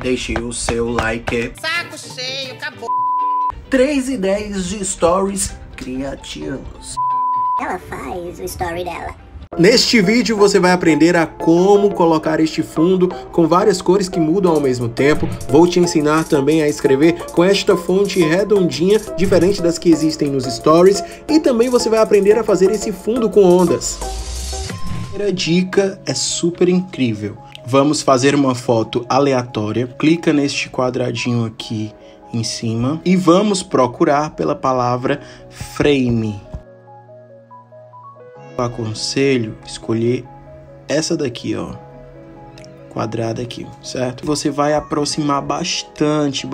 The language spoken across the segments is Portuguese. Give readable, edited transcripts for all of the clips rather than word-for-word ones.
deixe o seu like. Saco cheio, acabou. 3 ideias de stories criativos. Ela faz o story dela. Neste vídeo você vai aprender a como colocar este fundo com várias cores que mudam ao mesmo tempo. Vou te ensinar também a escrever com esta fonte redondinha, diferente das que existem nos stories. E também você vai aprender a fazer esse fundo com ondas. A primeira dica é super incrível. Vamos fazer uma foto aleatória. Clica neste quadradinho aqui em cima e vamos procurar pela palavra frame. Eu aconselho escolher essa daqui, ó, quadrada aqui, certo? Você vai aproximar bastante,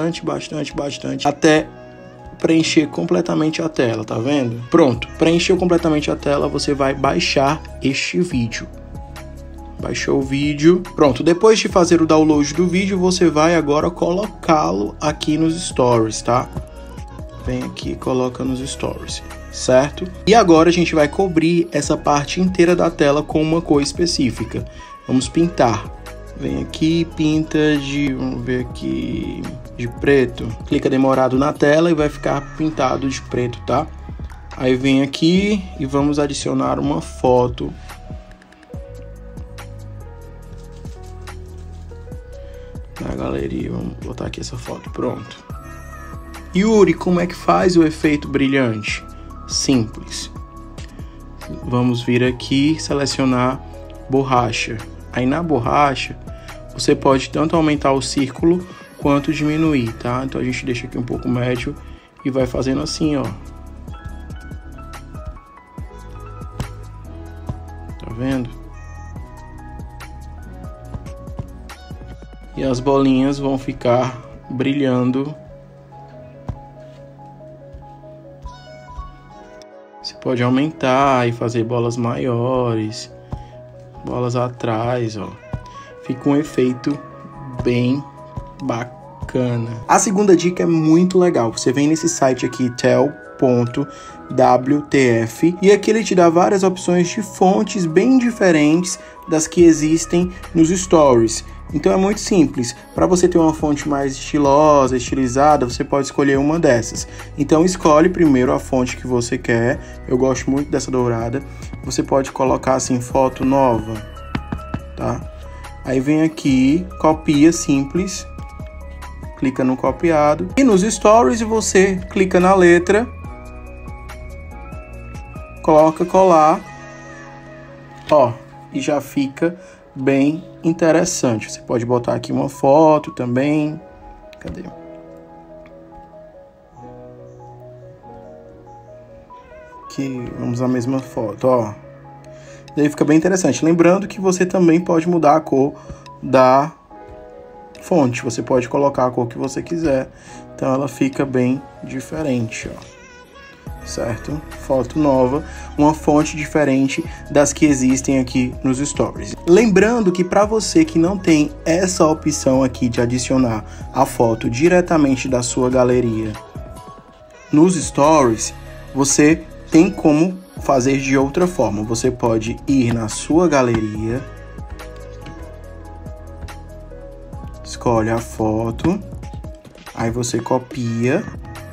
até preencher completamente a tela, tá vendo? Pronto, preencheu completamente a tela, você vai baixar este vídeo. Baixou o vídeo, pronto. Depois de fazer o download do vídeo, você vai agora colocá-lo aqui nos stories, tá? Vem aqui e coloca nos stories, certo? E agora a gente vai cobrir essa parte inteira da tela com uma cor específica. Vamos pintar. Vem aqui, pinta de, vamos ver aqui, de preto. Clica demorado na tela e vai ficar pintado de preto, tá? Aí vem aqui e vamos adicionar uma foto. Na galeria, vamos botar aqui essa foto, pronto. Yuri, como é que faz o efeito brilhante? Simples. Vamos vir aqui, selecionar borracha. Aí na borracha, você pode tanto aumentar o círculo quanto diminuir, tá? Então a gente deixa aqui um pouco médio e vai fazendo assim, ó. Tá vendo? E as bolinhas vão ficar brilhando. Você pode aumentar e fazer bolas maiores, bolas atrás, ó. Fica um efeito bem bacana. A segunda dica é muito legal. Você vem nesse site aqui, tel.wtf, e aqui ele te dá várias opções de fontes bem diferentes das que existem nos stories. Então é muito simples. Para você ter uma fonte mais estilosa, estilizada, você pode escolher uma dessas. Então escolhe primeiro a fonte que você quer. Eu gosto muito dessa dourada. Você pode colocar assim, foto nova, tá? Aí vem aqui, copia simples. Clica no copiado. E nos stories você clica na letra. Coloca colar. Ó, e já fica bem interessante. Você pode botar aqui uma foto também. Cadê? Aqui, vamos usar a mesma foto, ó. Daí fica bem interessante. Lembrando que você também pode mudar a cor da fonte. Você pode colocar a cor que você quiser. Então ela fica bem diferente, ó. Certo? Foto nova, uma fonte diferente das que existem aqui nos stories. Lembrando que para você que não tem essa opção aqui de adicionar a foto diretamente da sua galeria nos stories, você tem como fazer de outra forma. Você pode ir na sua galeria, escolhe a foto, aí você copia.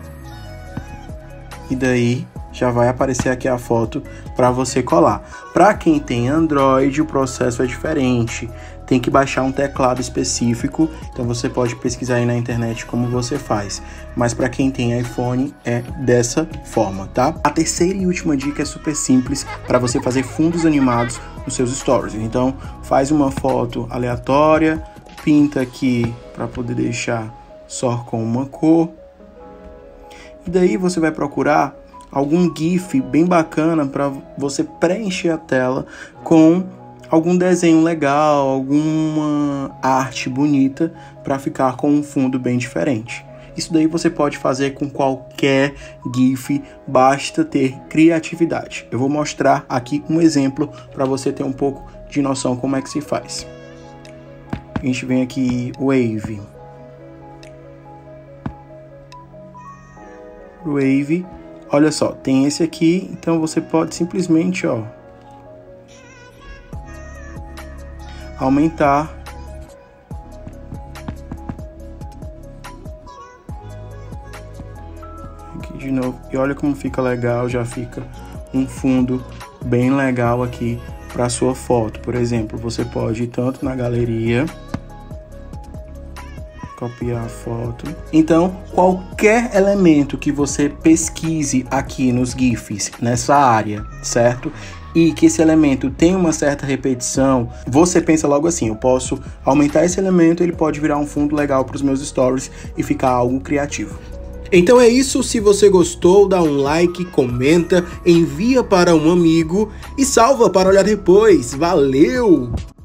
E daí já vai aparecer aqui a foto para você colar. Para quem tem Android, o processo é diferente. Tem que baixar um teclado específico. Então você pode pesquisar aí na internet como você faz. Mas para quem tem iPhone é dessa forma, tá? A terceira e última dica é super simples para você fazer fundos animados nos seus stories. Então faz uma foto aleatória, pinta aqui para poder deixar só com uma cor. E daí você vai procurar algum GIF bem bacana para você preencher a tela com algum desenho legal, alguma arte bonita para ficar com um fundo bem diferente. Isso daí você pode fazer com qualquer GIF, basta ter criatividade. Eu vou mostrar aqui um exemplo para você ter um pouco de noção como é que se faz. A gente vem aqui, Wave. Wave, olha só, tem esse aqui, então você pode simplesmente, ó, aumentar de novo. E olha como fica legal, já fica um fundo bem legal aqui para sua foto. Por exemplo, você pode ir tanto na galeria, copiar a foto. Então, qualquer elemento que você pesquise aqui nos GIFs, nessa área, certo? E que esse elemento tem uma certa repetição, você pensa logo assim, eu posso aumentar esse elemento, ele pode virar um fundo legal para os meus stories e ficar algo criativo. Então é isso, se você gostou, dá um like, comenta, envia para um amigo e salva para olhar depois. Valeu!